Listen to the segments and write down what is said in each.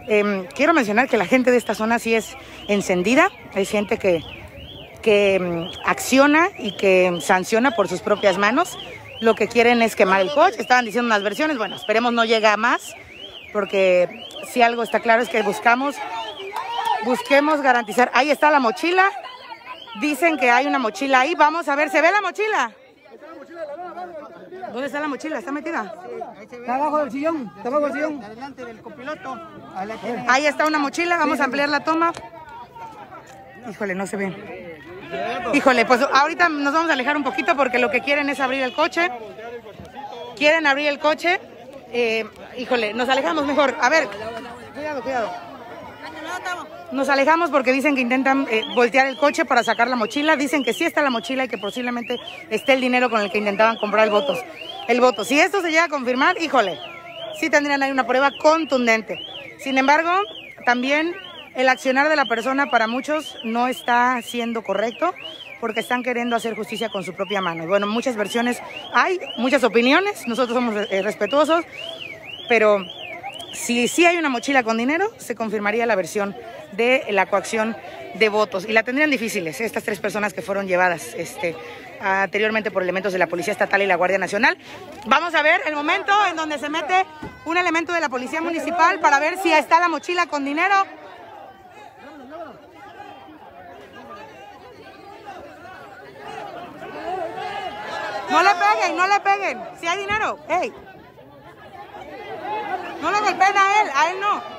Quiero mencionar que la gente de esta zona sí es encendida, es gente que acciona y que sanciona por sus propias manos. Lo que quieren es quemar el coche, estaban diciendo unas versiones, bueno, esperemos no llegue a más, porque si algo está claro es que busquemos garantizar. Ahí está la mochila, dicen que hay una mochila ahí, vamos a ver, ¿se ve la mochila? ¿Dónde está la mochila? ¿Está metida? Está abajo del sillón, está abajo del sillón. Adelante del copiloto. Ahí está una mochila, vamos a ampliar la toma. Híjole, no se ve. Híjole, pues ahorita nos vamos a alejar un poquito porque lo que quieren es abrir el coche. Quieren abrir el coche. Híjole, nos alejamos mejor. A ver, cuidado. Nos alejamos porque dicen que intentan voltear el coche para sacar la mochila. Dicen que sí está la mochila y que posiblemente esté el dinero con el que intentaban comprar el voto. Si esto se llega a confirmar, híjole, sí tendrían ahí una prueba contundente. Sin embargo, también el accionar de la persona para muchos no está siendo correcto porque están queriendo hacer justicia con su propia mano. Bueno, muchas versiones hay, muchas opiniones, nosotros somos respetuosos, pero si sí hay una mochila con dinero, se confirmaría la versión de la coacción de votos. Y la tendrían difíciles estas tres personas que fueron llevadas anteriormente por elementos de la Policía Estatal y la Guardia Nacional. Vamos a ver el momento en donde se mete un elemento de la Policía Municipal para ver si está la mochila con dinero. No le peguen, si hay dinero, ¡ey! No lo golpeen a él no.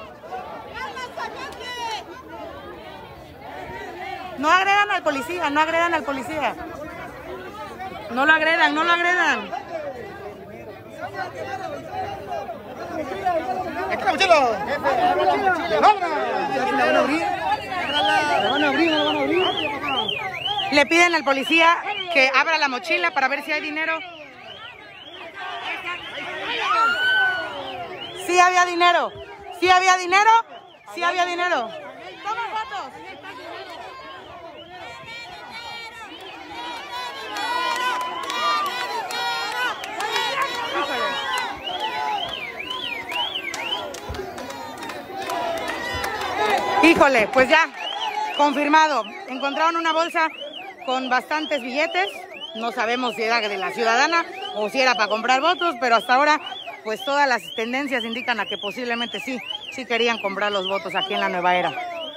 No agredan al policía, no agredan al policía. No lo agredan. ¡Aquí la mochila! La van a abrir. Le piden al policía que abra la mochila para ver si hay dinero. Sí había dinero. Toma fotos. Híjole, pues ya, confirmado. Encontraron una bolsa con bastantes billetes. No sabemos si era de la ciudadana o si era para comprar votos, pero hasta ahora pues todas las tendencias indican a que posiblemente sí querían comprar los votos aquí en la nueva era.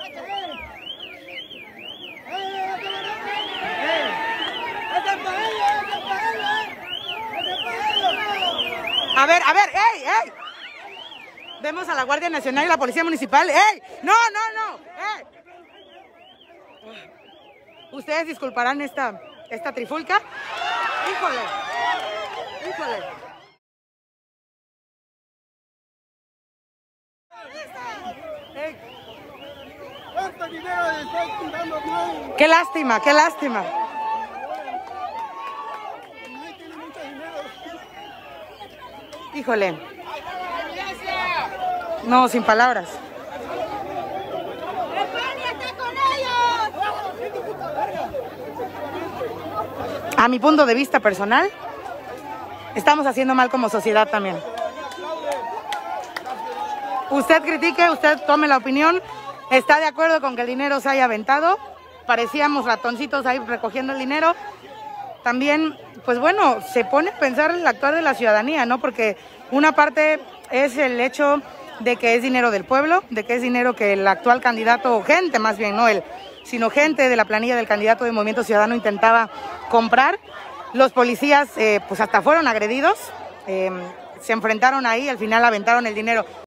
A ver, ¡ey! Vemos a la Guardia Nacional y la Policía Municipal. ¡Ey! ¡No! ¡Ey! Ustedes disculparán esta trifulca. ¡Híjole! ¿Cuánto dinero le estoy tirando, no? ¡Qué lástima! No tiene mucho dinero. Híjole. No, sin palabras. A mi punto de vista personal, estamos haciendo mal como sociedad también. Usted critique, usted tome la opinión. ¿Está de acuerdo con que el dinero se haya aventado? Parecíamos ratoncitos ahí recogiendo el dinero. También, pues bueno, se pone a pensar el actuar de la ciudadanía, ¿no? Porque una parte es el hecho de que es dinero del pueblo, de que es dinero que el actual candidato, o gente más bien, no él, sino gente de la planilla del candidato de Movimiento Ciudadano intentaba comprar. Los policías pues hasta fueron agredidos, se enfrentaron ahí, al final aventaron el dinero.